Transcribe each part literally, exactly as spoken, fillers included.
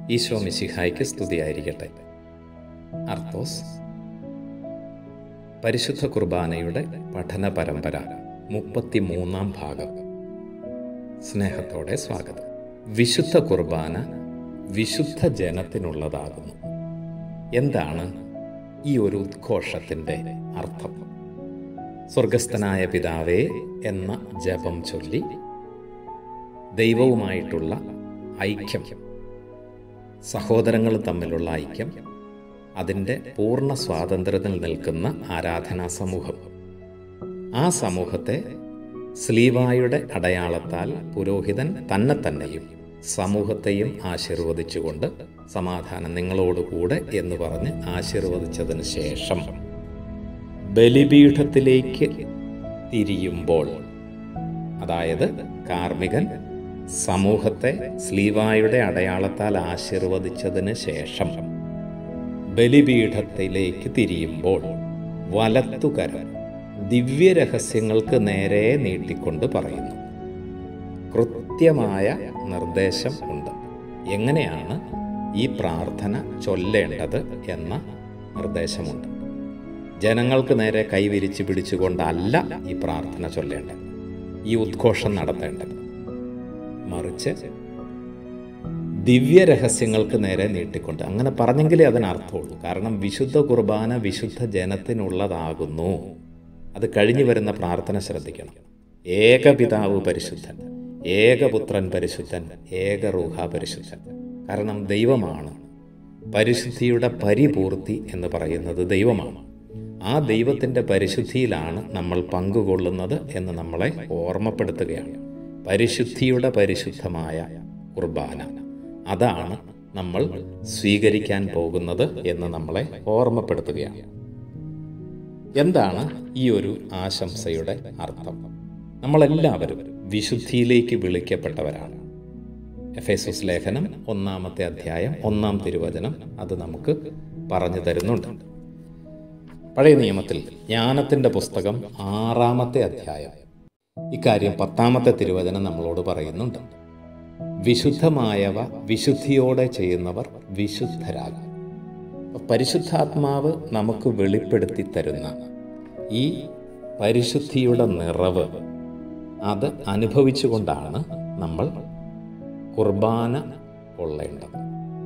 ഈശോ മിശിഹായ്ക്ക് സ്തുതിയായിരിക്കട്ടെ. അർത്തോസ് പരിശുദ്ധ കുർബാനയുടെ പഠന പരമ്പര മുപ്പത്തിമൂന്നാം ഭാഗം. സ്നേഹത്തോടെ സ്വാഗതം. വിശുദ്ധ കുർബാന വിശുദ്ധ ജനത്തിനുള്ളതാകുന്നു. എന്താണ് ഈ ഒരു ഉദ്ഘോഷത്തിൻ്റെ അർത്ഥം? സ്വർഗസ്ഥനായ പിതാവേ എന്ന ജപം ചൊല്ലി ദൈവവുമായിട്ടുള്ള ഐക്യം, സഹോദരങ്ങൾ തമ്മിലുള്ള ഐക്യം, അതിൻ്റെ പൂർണ്ണ സ്വാതന്ത്ര്യത്തിൽ നിൽക്കുന്ന ആരാധനാ സമൂഹം, ആ സമൂഹത്തെ സ്ലീവായുടെ അടയാളത്താൽ പുരോഹിതൻ തന്നെ തന്നെയും സമൂഹത്തെയും ആശീർവദിച്ചുകൊണ്ട് സമാധാനം നിങ്ങളോടുകൂടെ എന്ന് പറഞ്ഞ് ആശീർവദിച്ചതിന് ശേഷം ബലിപീഠത്തിലേക്ക് തിരിയുമ്പോൾ, അതായത് കാർമ്മികൻ സമൂഹത്തെ സ്ലീവായുടെ അടയാളത്താൽ ആശീർവദിച്ചതിന് ശേഷം ബലിപീഠത്തിലേക്ക് തിരിയുമ്പോൾ വലത്തുകരം ദിവ്യരഹസ്യങ്ങൾക്ക് നേരെ നീട്ടിക്കൊണ്ട് പറയുന്നു. കൃത്യമായ നിർദ്ദേശം ഉണ്ട്. എങ്ങനെയാണ് ഈ പ്രാർത്ഥന ചൊല്ലേണ്ടത് എന്ന നിർദ്ദേശമുണ്ട്. ജനങ്ങൾക്ക് നേരെ കൈവിരിച്ച് പിടിച്ചുകൊണ്ടല്ല ഈ പ്രാർത്ഥന ചൊല്ലേണ്ടത്, ഈ ഉദ്ഘോഷം നടത്തേണ്ടത്. മറിച്ച് ദിവ്യരഹസ്യങ്ങൾക്ക് നേരെ നീട്ടിക്കൊണ്ട്, അങ്ങനെ പറഞ്ഞെങ്കിലേ അതിനർത്ഥമുള്ളൂ. കാരണം വിശുദ്ധ കുർബാന വിശുദ്ധ ജനത്തിനുള്ളതാകുന്നു. അത് കഴിഞ്ഞു വരുന്ന പ്രാർത്ഥന ശ്രദ്ധിക്കണം. ഏകപിതാവ് പരിശുദ്ധൻ, ഏകപുത്രൻ പരിശുദ്ധൻ, ഏക റൂഹ പരിശുദ്ധൻ. കാരണം ദൈവമാണ്. പരിശുദ്ധിയുടെ പരിപൂർത്തി എന്ന് പറയുന്നത് ദൈവമാണ്. ആ ദൈവത്തിൻ്റെ പരിശുദ്ധിയിലാണ് നമ്മൾ പങ്കുകൊള്ളുന്നത് എന്ന് നമ്മളെ ഓർമ്മപ്പെടുത്തുകയാണ്. പരിശുദ്ധിയുടെ പരിശുദ്ധമായ കുർബാന, അതാണ് നമ്മൾ സ്വീകരിക്കാൻ പോകുന്നത് എന്ന് നമ്മളെ ഓർമ്മപ്പെടുത്തുകയാണ്. എന്താണ് ഈ ഒരു ആശംസയുടെ അർത്ഥം? നമ്മളെല്ലാവരും വിശുദ്ധിയിലേക്ക് വിളിക്കപ്പെട്ടവരാണ്. എഫേസോസ് ലേഖനം ഒന്നാമത്തെ അധ്യായം ഒന്നാം തിരുവചനം അത് നമുക്ക് പറഞ്ഞു തരുന്നുണ്ട്. പഴയ നിയമത്തിൽ ജ്ഞാനത്തിൻ്റെ പുസ്തകം ആറാമത്തെ അധ്യായം ഇക്കാര്യം പത്താമത്തെ തിരുവചനം നമ്മളോട് പറയുന്നുണ്ട്. വിശുദ്ധമായവ വിശുദ്ധിയോടെ ചെയ്യുന്നവർ വിശുദ്ധരാകും. പരിശുദ്ധാത്മാവ് നമുക്ക് വെളിപ്പെടുത്തി തരുന്ന ഈ പരിശുദ്ധിയുടെ നിറവ്, അത് അനുഭവിച്ചുകൊണ്ടാണ് നമ്മൾ കുർബാന കൊള്ളേണ്ടത്.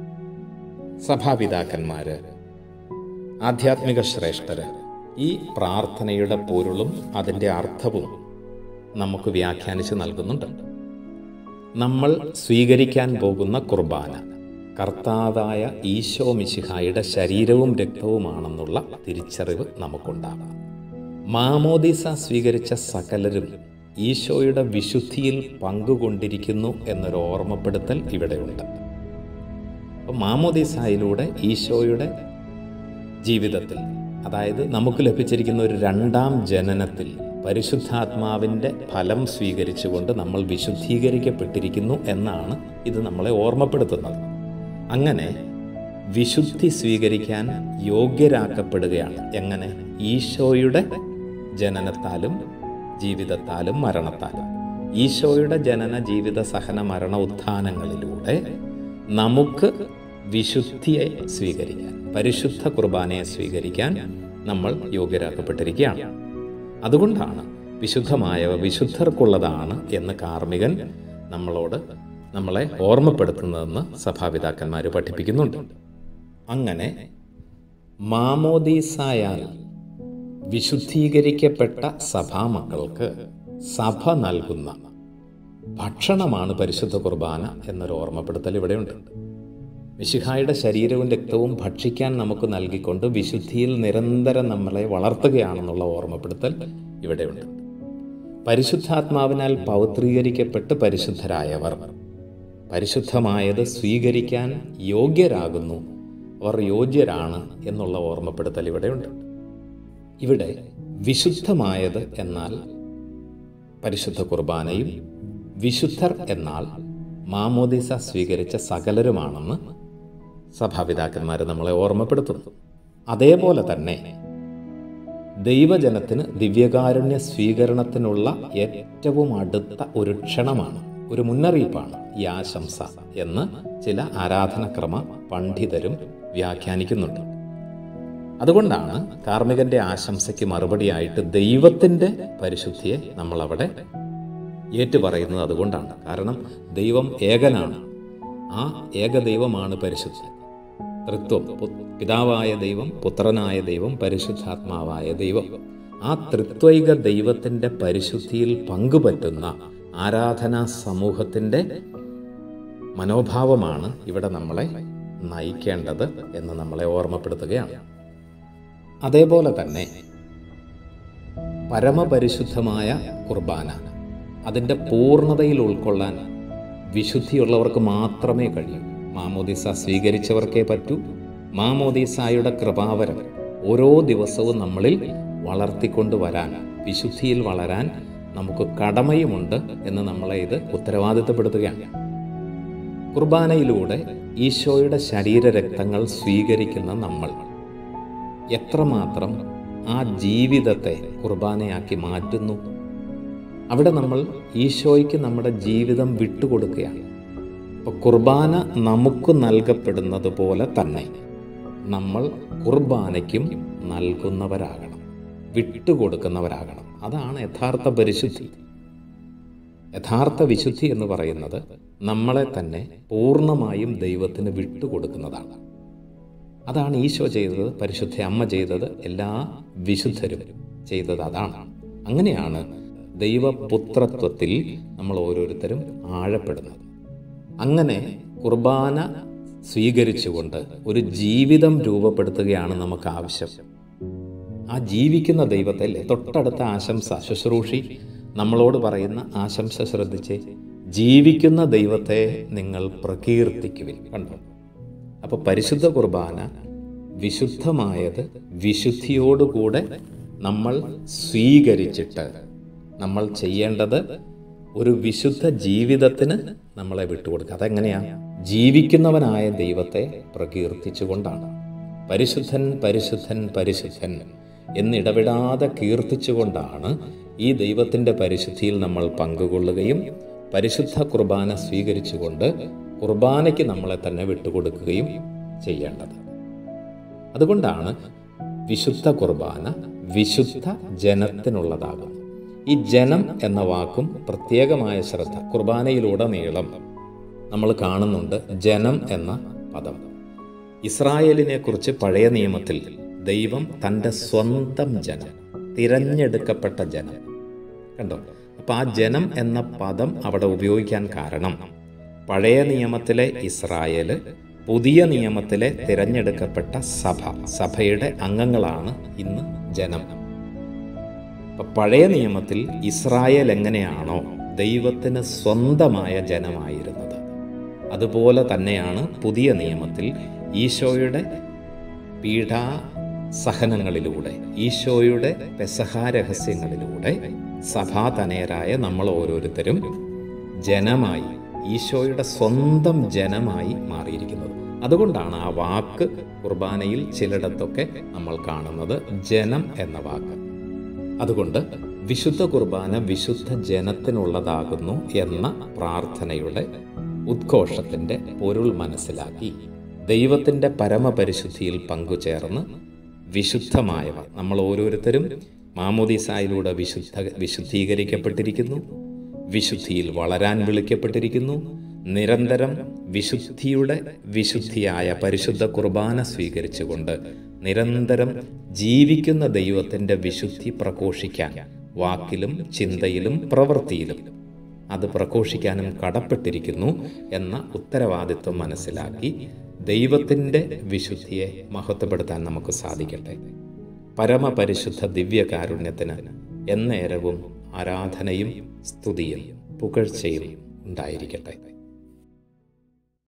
സഭാപിതാക്കന്മാര്, ആധ്യാത്മിക ശ്രേഷ്ഠര് ഈ പ്രാർത്ഥനയുടെ പൊരുളും അതിൻ്റെ അർത്ഥവും നമുക്ക് വ്യാഖ്യാനിച്ച് നൽകുന്നുണ്ട്. നമ്മൾ സ്വീകരിക്കാൻ പോകുന്ന കുർബാന കർത്താവായ ഈശോ മിശിഹായുടെ ശരീരവും രക്തവുമാണെന്നുള്ള തിരിച്ചറിവ് നമുക്കുണ്ടാകണം. മാമോദീസ സ്വീകരിച്ച സകലരും ഈശോയുടെ വിശുദ്ധിയിൽ പങ്കുകൊണ്ടിരിക്കുന്നു എന്നൊരു ഓർമ്മപ്പെടുത്തൽ ഇവിടെയുണ്ട്. അപ്പോൾ മാമോദീസായിലൂടെ ഈശോയുടെ ജീവിതത്തിൽ, അതായത് നമുക്ക് ലഭിച്ചിരിക്കുന്ന ഒരു രണ്ടാം ജനനത്തിൽ പരിശുദ്ധാത്മാവിൻ്റെ ഫലം സ്വീകരിച്ചുകൊണ്ട് നമ്മൾ വിശുദ്ധീകരിക്കപ്പെട്ടിരിക്കുന്നു എന്നാണ് ഇത് നമ്മളെ ഓർമ്മപ്പെടുത്തുന്നത്. അങ്ങനെ വിശുദ്ധി സ്വീകരിക്കാൻ യോഗ്യരാക്കപ്പെടുകയാണ്. എങ്ങനെ? ഈശോയുടെ ജനനത്താലും ജീവിതത്താലും മരണത്താലും. ഈശോയുടെ ജനന ജീവിത സഹന മരണ ഉത്ഥാനങ്ങളിലൂടെ നമുക്ക് വിശുദ്ധിയെ സ്വീകരിക്കാൻ, പരിശുദ്ധ കുർബാനയെ സ്വീകരിക്കാൻ നമ്മൾ യോഗ്യരാക്കപ്പെട്ടിരിക്കുകയാണ്. അതുകൊണ്ടാണ് വിശുദ്ധമായവ വിശുദ്ധർക്കുള്ളതാണ് എന്ന് കാർമ്മികൻ നമ്മളോട് നമ്മളെ ഓർമ്മപ്പെടുത്തുന്നതെന്ന് സഭാപിതാക്കന്മാർ പഠിപ്പിക്കുന്നുണ്ട്. അങ്ങനെ മാമോദീസായാൽ വിശുദ്ധീകരിക്കപ്പെട്ട സഭാമക്കൾക്ക് സഭ നൽകുന്ന ഭക്ഷണമാണ് പരിശുദ്ധ കുർബാന എന്നൊരു ഓർമ്മപ്പെടുത്തൽ ഇവിടെയുണ്ട്. മിശിഹായുടെ ശരീരവും രക്തവും ഭക്ഷിക്കാൻ നമുക്ക് നൽകിക്കൊണ്ട് വിശുദ്ധിയിൽ നിരന്തരം നമ്മളെ വളർത്തുകയാണെന്നുള്ള ഓർമ്മപ്പെടുത്തൽ ഇവിടെയുണ്ട്. പരിശുദ്ധാത്മാവിനാൽ പൗത്രീകരിക്കപ്പെട്ട് പരിശുദ്ധരായവർ പരിശുദ്ധമായത് സ്വീകരിക്കാൻ യോഗ്യരാകുന്നു, അവർ യോഗ്യരാണ് എന്നുള്ള ഓർമ്മപ്പെടുത്തൽ ഇവിടെയുണ്ട്. ഇവിടെ വിശുദ്ധമായത് എന്നാൽ പരിശുദ്ധ കുർബാനയും, വിശുദ്ധർ എന്നാൽ മാമോദീസ സ്വീകരിച്ച സകലരുമാണെന്ന് സഭാപിതാക്കന്മാർ നമ്മളെ ഓർമ്മപ്പെടുത്തുന്നു. അതേപോലെ തന്നെ ദൈവജനത്തിന് ദിവ്യകാരുണ്യ സ്വീകരണത്തിനുള്ള ഏറ്റവും അടുത്ത ഒരു ക്ഷണമാണ് ഒരു മുന്നറിയിപ്പാണ് ഈ ആശംസ എന്ന് ചില ആരാധനക്രമ പണ്ഡിതരും വ്യാഖ്യാനിക്കുന്നുണ്ട്. അതുകൊണ്ടാണ് കാർമ്മികന്റെ ആശംസയ്ക്ക് മറുപടിയായിട്ട് ദൈവത്തിൻ്റെ പരിശുദ്ധിയെ നമ്മളവിടെ ഏറ്റുപറയുന്നത്. അതുകൊണ്ടാണ്, കാരണം ദൈവം ഏകനാണ്. ആ ഏകദൈവമാണ് പരിശുദ്ധൻ. തൃത്വം, പിതാവായ ദൈവം, പുത്രനായ ദൈവം, പരിശുദ്ധാത്മാവായ ദൈവം. ആ ത്രിത്വൈക ദൈവത്തിൻ്റെ പരിശുദ്ധിയിൽ പങ്കുപറ്റുന്ന ആരാധനാ സമൂഹത്തിൻ്റെ മനോഭാവമാണ് ഇവിടെ നമ്മളെ നയിക്കേണ്ടത് എന്ന് നമ്മളെ ഓർമ്മപ്പെടുത്തുകയാണ്. അതേപോലെ തന്നെ പരമപരിശുദ്ധമായ കുർബാന അതിൻ്റെ പൂർണ്ണതയിൽ ഉൾക്കൊള്ളാൻ വിശുദ്ധിയുള്ളവർക്ക് മാത്രമേ കഴിയൂ. മാമോദീസ സ്വീകരിച്ചവർക്കേ പറ്റൂ. മാമോദീസായുടെ കൃപാവരം ഓരോ ദിവസവും നമ്മളിൽ വളർത്തിക്കൊണ്ട് വരാൻ, വിശുദ്ധിയിൽ വളരാൻ നമുക്ക് കടമയുമുണ്ട് എന്ന് നമ്മളെ ഇത് ഉത്തരവാദിത്തപ്പെടുത്തുകയാണ്. കുർബാനയിലൂടെ ഈശോയുടെ ശരീരരക്തങ്ങൾ സ്വീകരിക്കുന്ന നമ്മൾ എത്രമാത്രം ആ ജീവിതത്തെ കുർബാനയാക്കി മാറ്റുന്നു. അവിടെ നമ്മൾ ഈശോയ്ക്ക് നമ്മുടെ ജീവിതം വിട്ടുകൊടുക്കുകയാണ്. അപ്പോൾ കുർബാന നമുക്ക് നൽകപ്പെടുന്നത് പോലെ തന്നെ നമ്മൾ കുർബാനയ്ക്കും നൽകുന്നവരാകണം, വിട്ടുകൊടുക്കുന്നവരാകണം. അതാണ് യഥാർത്ഥ പരിശുദ്ധി. യഥാർത്ഥ വിശുദ്ധി എന്ന് പറയുന്നത് നമ്മളെ തന്നെ പൂർണ്ണമായും ദൈവത്തിന് വിട്ടുകൊടുക്കുന്നതാണ്. അതാണ് ഈശോ ചെയ്തത്, പരിശുദ്ധ അമ്മ ചെയ്തത്, എല്ലാ വിശുദ്ധരും ചെയ്തത് അതാണ്. അങ്ങനെയാണ് ദൈവപുത്രത്വത്തിൽ നമ്മൾ ഓരോരുത്തരും ആഴപ്പെടുന്നത്. അങ്ങനെ കുർബാന സ്വീകരിച്ചുകൊണ്ട് ഒരു ജീവിതം രൂപപ്പെടുത്തുകയാണ് നമുക്ക് ആവശ്യം. ആ ജീവിക്കുന്ന ദൈവത്തെ അല്ലേ തൊട്ടടുത്ത ആശംസ ശുശ്രൂഷി നമ്മളോട് പറയുന്ന ആശംസ ശ്രദ്ധിച്ച്, ജീവിക്കുന്ന ദൈവത്തെ നിങ്ങൾ പ്രകീർത്തിക്കുവിൻ. കണ്ടോ? അപ്പോൾ പരിശുദ്ധ കുർബാന വിശുദ്ധമായത് വിശുദ്ധിയോടുകൂടെ നമ്മൾ സ്വീകരിച്ചിട്ട് നമ്മൾ ചെയ്യേണ്ടത് ഒരു വിശുദ്ധ ജീവിതത്തിന് നമ്മളെ വിട്ടുകൊടുക്കുക. അതെങ്ങനെയാണ്? ജീവിക്കുന്നവനായ ദൈവത്തെ പ്രകീർത്തിച്ചുകൊണ്ടാണ്. പരിശുദ്ധൻ പരിശുദ്ധൻ പരിശുദ്ധൻ എന്നിടവിടാതെ കീർത്തിച്ചുകൊണ്ടാണ് ഈ ദൈവത്തിൻ്റെ പരിശുദ്ധിയിൽ നമ്മൾ പങ്കുകൊള്ളുകയും പരിശുദ്ധ കുർബാന സ്വീകരിച്ചുകൊണ്ട് കുർബാനയ്ക്ക് നമ്മളെ തന്നെ വിട്ടുകൊടുക്കുകയും ചെയ്യേണ്ടത്. അതുകൊണ്ടാണ് വിശുദ്ധ കുർബാന വിശുദ്ധ ജനത്തിനുള്ളതാകുന്നത്. ഈ ജനം എന്ന വാക്കും പ്രത്യേകമായ ശ്രദ്ധ കുർബാനയിലുടനീളം നമ്മൾ കാണുന്നുണ്ട്. ജനം എന്ന പദം ഇസ്രായേലിനെ കുറിച്ച് പഴയ നിയമത്തിൽ ദൈവം തൻ്റെ സ്വന്തം ജനം, തിരഞ്ഞെടുക്കപ്പെട്ട ജനം, കണ്ടോ? അപ്പം ആ ജനം എന്ന പദം അവിടെ ഉപയോഗിക്കാൻ കാരണം പഴയ നിയമത്തിലെ ഇസ്രായേല്, പുതിയ നിയമത്തിലെ തിരഞ്ഞെടുക്കപ്പെട്ട സഭ, സഭയുടെ അംഗങ്ങളാണ് ഇന്ന് ജനം. അപ്പം പഴയ നിയമത്തിൽ ഇസ്രായേൽ എങ്ങനെയാണോ ദൈവത്തിന് സ്വന്തമായ ജനമായിരുന്നത്, അതുപോലെ തന്നെയാണ് പുതിയ നിയമത്തിൽ ഈശോയുടെ പീഡാ സഹനങ്ങളിലൂടെ, ഈശോയുടെ പെസഹാ രഹസ്യങ്ങളിലൂടെ സഭാതനയരായ നമ്മൾ ഓരോരുത്തരും ജനമായി, ഈശോയുടെ സ്വന്തം ജനമായി മാറിയിരിക്കുന്നത്. അതുകൊണ്ടാണ് ആ വാക്ക് കുർബാനയിൽ ചിലയിടത്തൊക്കെ നമ്മൾ കാണുന്നത് ജനം എന്ന വാക്ക്. അതുകൊണ്ട് വിശുദ്ധ കുർബാന വിശുദ്ധ ജനത്തിനുള്ളതാകുന്നു എന്ന പ്രാർത്ഥനയുടെ ഉദ്ഘോഷത്തിൻ്റെ പൊരുൾ മനസ്സിലാക്കി ദൈവത്തിൻ്റെ പരമപരിശുദ്ധിയിൽ പങ്കുചേർന്ന് വിശുദ്ധമായവ നമ്മൾ ഓരോരുത്തരും മാമോദീസായിലൂടെ വിശുദ്ധ വിശുദ്ധീകരിക്കപ്പെട്ടിരിക്കുന്നു, വിശുദ്ധിയിൽ വളരാൻ വിളിക്കപ്പെട്ടിരിക്കുന്നു. നിരന്തരം വിശുദ്ധിയുടെ വിശുദ്ധിയായ പരിശുദ്ധ കുർബാന സ്വീകരിച്ചുകൊണ്ട് നിരന്തരം ജീവിക്കുന്ന ദൈവത്തിൻ്റെ വിശുദ്ധി പ്രഘോഷിക്കാൻ വാക്കിലും ചിന്തയിലും പ്രവൃത്തിയിലും അത് പ്രഘോഷിക്കാനും കടപ്പെട്ടിരിക്കുന്നു എന്ന ഉത്തരവാദിത്വം മനസ്സിലാക്കി ദൈവത്തിൻ്റെ വിശുദ്ധിയെ മഹത്വപ്പെടുത്താൻ നമുക്ക് സാധിക്കട്ടെ. പരമപരിശുദ്ധ ദിവ്യകാരുണ്യത്തിന് എന്നേരവും ആരാധനയും സ്തുതിയും പുകഴ്ചയും ഉണ്ടായിരിക്കട്ടെ.